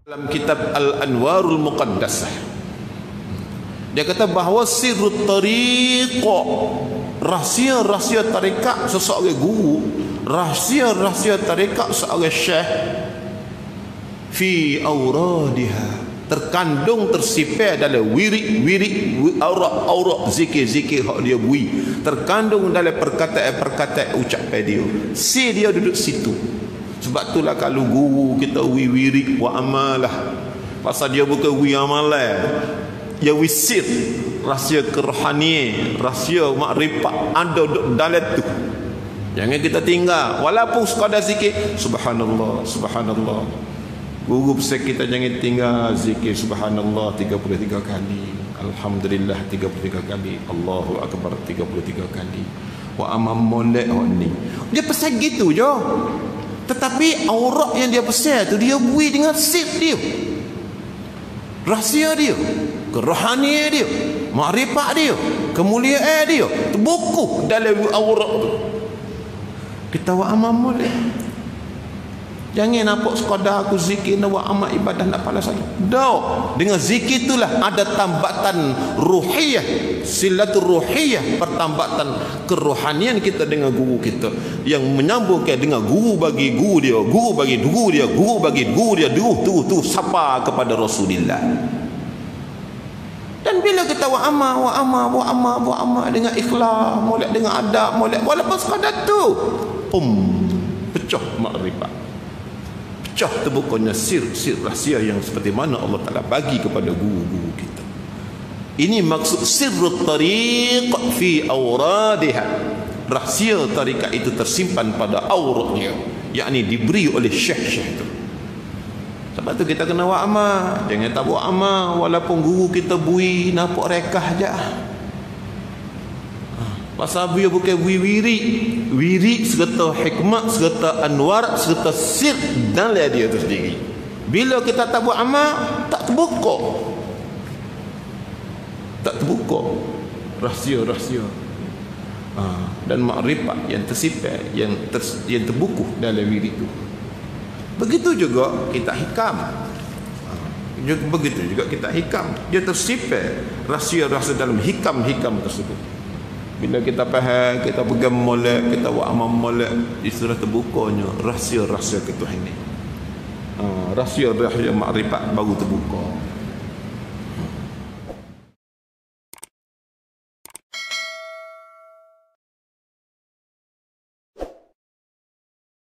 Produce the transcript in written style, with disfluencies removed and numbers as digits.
Dalam kitab Al-Anwarul Muqaddasah, dia kata bahawa sirrut tariqah, rahsia-rahsia tarekat seseorang guru, rahsia-rahsia tarekat seorang syekh, fi auradiha, terkandung tersipir dalam wirid-wirid, aurat-aurat, zikir-zikir hak dia bui, terkandung dalam perkataan-perkataan ucapan dia. Si dia duduk situ. Sebab itulah kalau guru kita wirid wa amalah, pasal dia bukan wi amalan, dia wisit, rahsia kerohanian, rahsia makrifat ada dalam tu. Jangan kita tinggal walaupun sekadar zikir subhanallah subhanallah. Guru besar kita jangan tinggal zikir subhanallah 33 kali, alhamdulillah 33 kali, Allahu akbar 33 kali, wa amam molek ni. Dia pesan gitu je. Tetapi aurat yang dia pesan tu dia bui dengan sir dia, rahsia dia, kerohanian dia, makrifat dia, kemuliaan dia terbuku dalam aurat tu. Kita wa amal molek. Jangan nampak sekadar aku zikir nak buat amal ibadah nak pahala saja. Dah, dengan zikir itulah ada tambatan ruhiyah, silatul ruhiyah, pertambatan kerohanian kita dengan guru kita, yang menyambungkan dengan guru bagi guru dia, guru bagi guru dia, guru bagi guru dia, tu sapa kepada Rasulullah. Dan bila kita buat amal dengan ikhlas, molek dengan adab, molek walaupun sekadar tu, pecah makrifat, pecah terbukanya sir-sir rahsia yang seperti mana Allah Ta'ala bagi kepada guru-guru kita. Ini maksud sirrut tariq fi awradiha, rahsia tarikat itu tersimpan pada auratnya, yakni diberi oleh syekh-syekh itu. Sebab tu kita kena buat amal. Jangan tak buat amal walaupun guru kita bui nampak rekah je. Pasal dia bukan wirid serta hikmat serta anwar serta sir dalam dia itu sendiri. Bila kita tak buat amal, tak terbuka rahsia-rahsia dan makrifat yang tersipir, yang terbuku dalam wirid itu. Begitu juga kita hikam. Begitu juga kita hikam, dia tersipir rahsia-rahsia dalam hikam-hikam tersebut. Bila kita faham, kita pegang molek, kita buat amal molek, istilah terbukanya rahsia-rahsia ketuhanan. Rahsia-rahsia makrifat baru terbuka.